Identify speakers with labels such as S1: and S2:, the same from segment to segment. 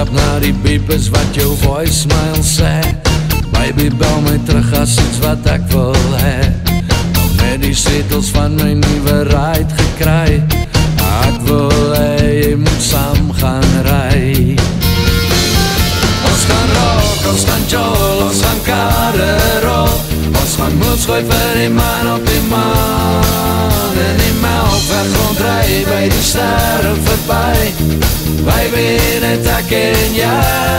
S1: boodskap na die beep is wat jou voicemail sê. Baby, bel my terug as iets wat ek wil hê. Nog net die setels van my nuwe ride gekry. Ek wil hê jy moet saam gaan ry. Ons gaan rock, ons gaan jol, ons gaan karrerol. Ons gaan moed gooi vir die man op die maan. En die melkweg rondry by die sterre verby. Baby, net ek en jy.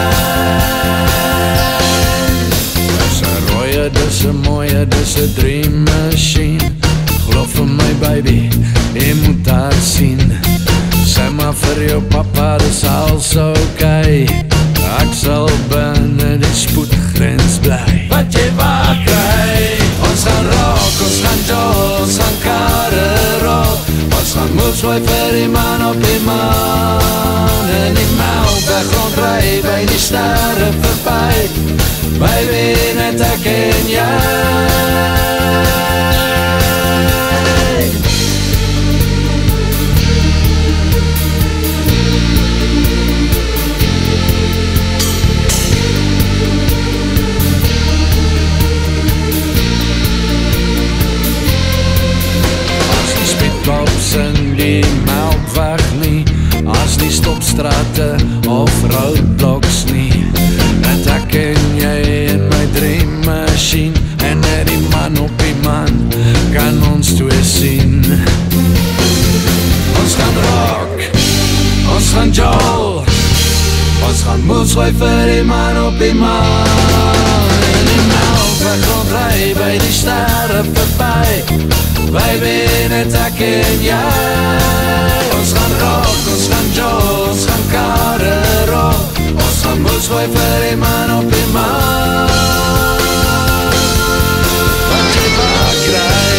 S1: Dis 'n rooie, dis 'n mooie, dis 'n dream machine. Geloof vir my baby, jy moet daar sien. Sê maar vir jou papa, dis alles okay. Ek sal binne die spoedgrens bly. Wat jy waar kry. Ons gaan rock, ons gaan jol, ons gaan karrerol. Ons gaan moed gooi vir die man op die maan. En die melkweg rondry by die sterre verby. Baby, net ek en jy. Stops in die melkweg nie, as die stopstrate of roadblocks nie. Net ek en jy in my dream machine. En net die man op die man kan ons twee sien. Ons gaan rock, ons gaan jol, ons gaan moed gooi vir die man op die man. En die melkweg rondry by die sterre verby. Baby, net ek en jy. Ons gaan rock, ons gaan jol, ons gaan karrerol. Ons gaan moed gooi vir die man op die man. Wat jy waar kry.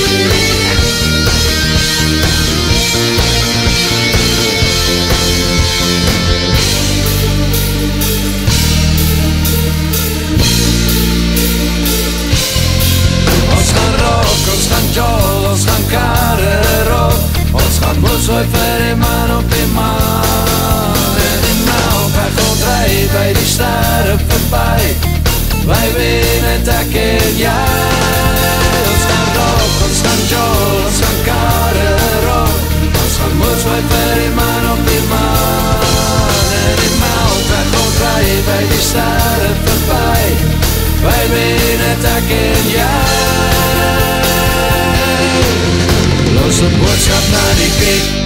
S1: Ons gaan rock, ons gaan jol, ons gaan karrerol. Ons gaan moed gooi vir die man op die maan. En die melkweg rondry by die sterre verby. Baby, net ek en jy. Ons gaan rock, ons gaan jol, ons gaan karrerol. Ons gaan moed gooi vir die man op die maan. En die melkweg rondry by die sterre verby. Baby, net ek en jy. Los 'n boodskap na die beep.